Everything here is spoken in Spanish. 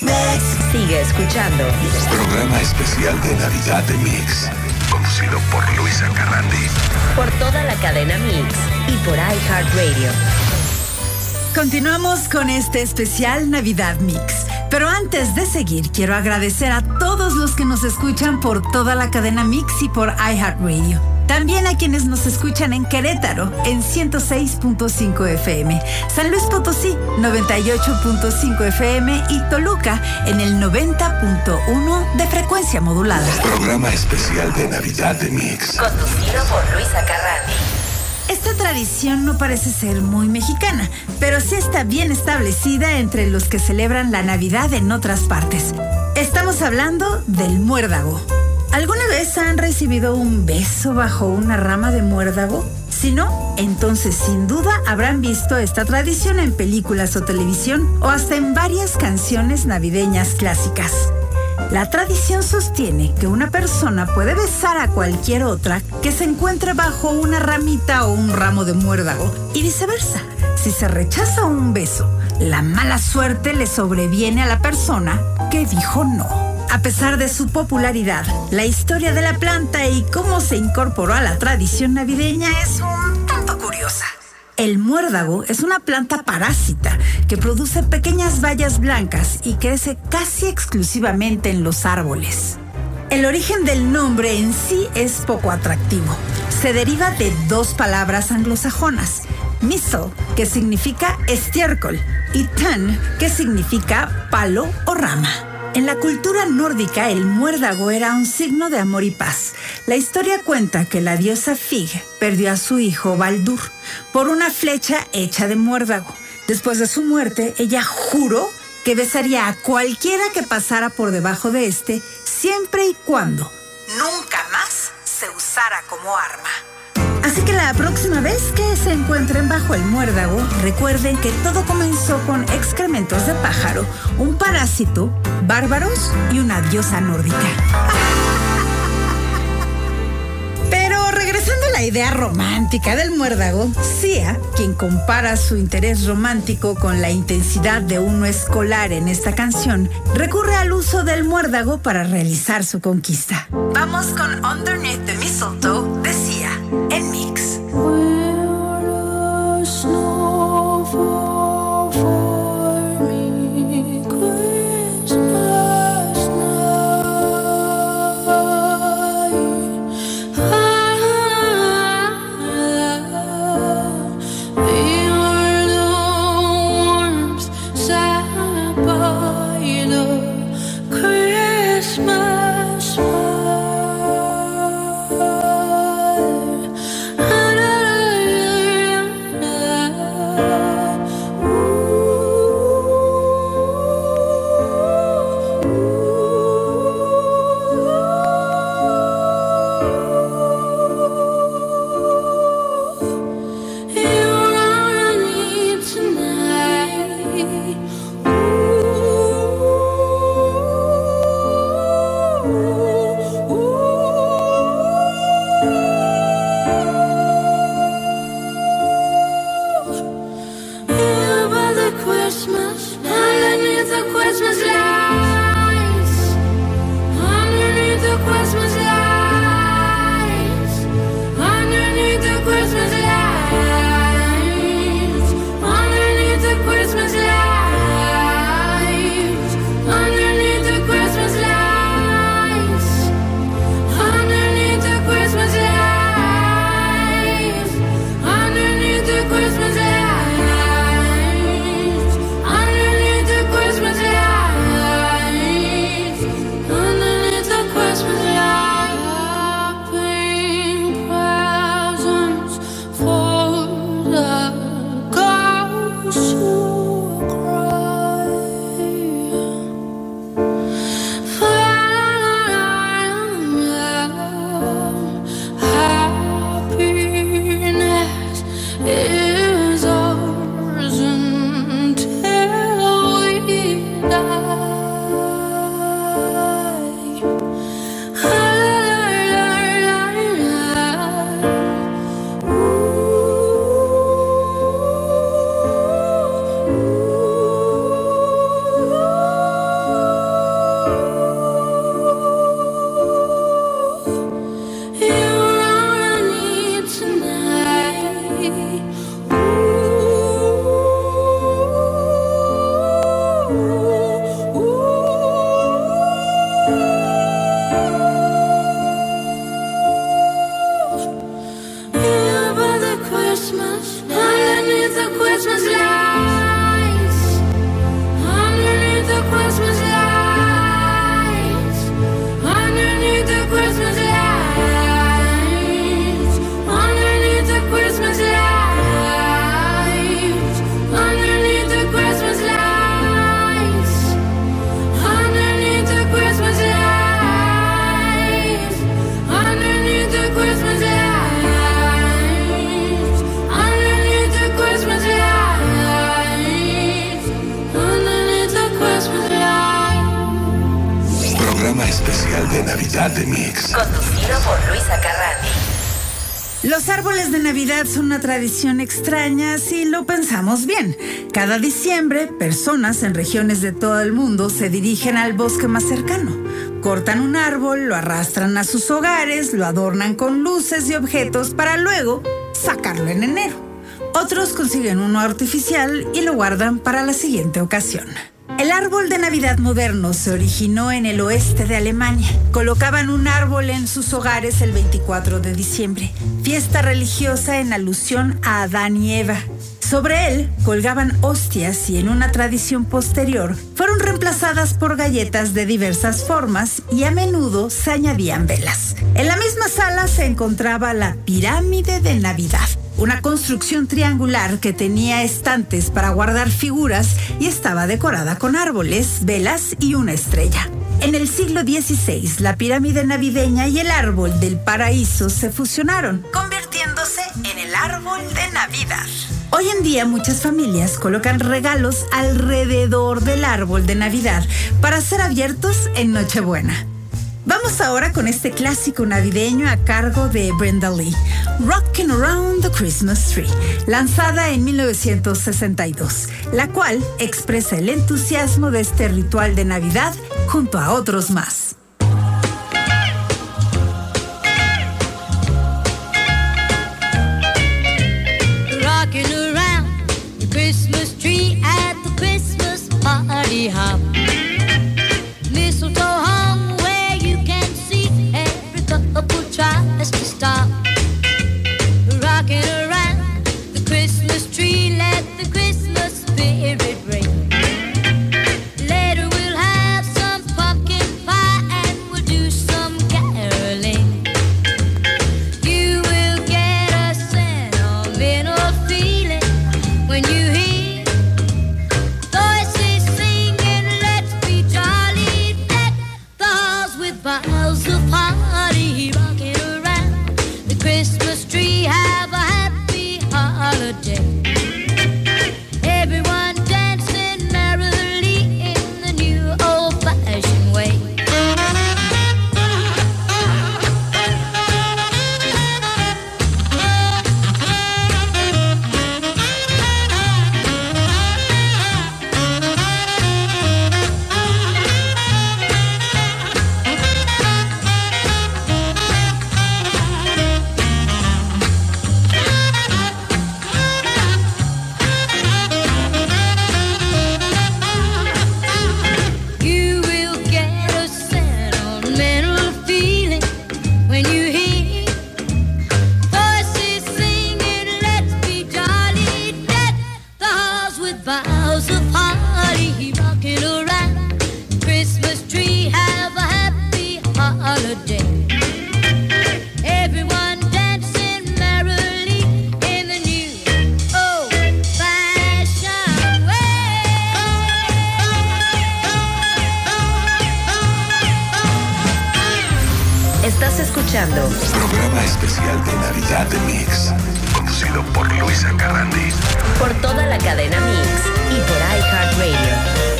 Sigue escuchando. Programa especial de Navidad de Mix, conducido por Luisa Carrandi. Por toda la cadena Mix y por iHeartRadio. Continuamos con este especial Navidad Mix. Pero antes de seguir, quiero agradecer a todos los que nos escuchan por toda la cadena Mix y por iHeartRadio. También a quienes nos escuchan en Querétaro, en 106.5 FM, San Luis Potosí, 98.5 FM y Toluca, en el 90.1 de frecuencia modulada. Programa especial de Navidad de Mix, conducido por Luisa Carrandi. Esta tradición no parece ser muy mexicana, pero sí está bien establecida entre los que celebran la Navidad en otras partes. Estamos hablando del muérdago. ¿Alguna vez han recibido un beso bajo una rama de muérdago? Si no, entonces sin duda habrán visto esta tradición en películas o televisión o hasta en varias canciones navideñas clásicas. La tradición sostiene que una persona puede besar a cualquier otra que se encuentre bajo una ramita o un ramo de muérdago y viceversa. Si se rechaza un beso, la mala suerte le sobreviene a la persona que dijo no. A pesar de su popularidad, la historia de la planta y cómo se incorporó a la tradición navideña es un tanto curiosa. El muérdago es una planta parásita que produce pequeñas bayas blancas y crece casi exclusivamente en los árboles. El origen del nombre en sí es poco atractivo. Se deriva de dos palabras anglosajonas: mistle, que significa estiércol, y tan, que significa palo o rama. En la cultura nórdica, el muérdago era un signo de amor y paz. La historia cuenta que la diosa Frigg perdió a su hijo Baldur por una flecha hecha de muérdago. Después de su muerte, ella juró que besaría a cualquiera que pasara por debajo de este, siempre y cuando nunca más se usara como arma. Así que la próxima vez que se encuentren bajo el muérdago, recuerden que todo comenzó con excrementos de pájaro, un parásito, bárbaros y una diosa nórdica. Pero regresando a la idea romántica del muérdago, Sia, quien compara su interés romántico con la intensidad de uno escolar en esta canción, recurre al uso del muérdago para realizar su conquista. Vamos con Underneath the Mistletoe de Sia en Mix. Christmas. de Navidad de Mix. Conducido por Luisa Carrandi. Los árboles de Navidad son una tradición extraña si lo pensamos bien. Cada diciembre, personas en regiones de todo el mundo se dirigen al bosque más cercano. Cortan un árbol, lo arrastran a sus hogares, lo adornan con luces y objetos para luego sacarlo en enero. Otros consiguen uno artificial y lo guardan para la siguiente ocasión. El árbol de Navidad moderno se originó en el oeste de Alemania. Colocaban un árbol en sus hogares el 24 de diciembre, fiesta religiosa en alusión a Adán y Eva. Sobre él colgaban hostias y en una tradición posterior fueron reemplazadas por galletas de diversas formas y a menudo se añadían velas. En la misma sala se encontraba la pirámide de Navidad, una construcción triangular que tenía estantes para guardar figuras y estaba decorada con árboles, velas y una estrella. En el siglo XVI, la pirámide navideña y el árbol del paraíso se fusionaron, convirtiéndose en el árbol de Navidad. Hoy en día muchas familias colocan regalos alrededor del árbol de Navidad para ser abiertos en Nochebuena. Vamos ahora con este clásico navideño a cargo de Brenda Lee, Rockin' Around the Christmas Tree, lanzada en 1962, la cual expresa el entusiasmo de este ritual de Navidad junto a otros más. Rockin' around the Christmas tree at the Christmas party hop. Mistletoe hung where you can see every couple tries to stop. Rockin' around the Christmas tree, let the Christmas spirit ring. Later we'll have some pumpkin pie and we'll do some caroling. You will get a sentimental feeling when you hear voices singing, let's be jolly, deck the halls with boughs of holly. Rocking around the Christmas tree, have a happy holiday. Everyone dancing merrily in the new old-fashioned way. You will get a sentimental feeling when you hear voices singing, let's be jolly, deck the halls with boughs of holly. Rocking around the Christmas tree, have a happy holiday. Everyone dancing merrily in the new old-fashioned way. Estás escuchando Programa especial de Navidad de Mix. Conducido por Luisa Carrandi. por toda la cadena Mix y por iHeartRadio.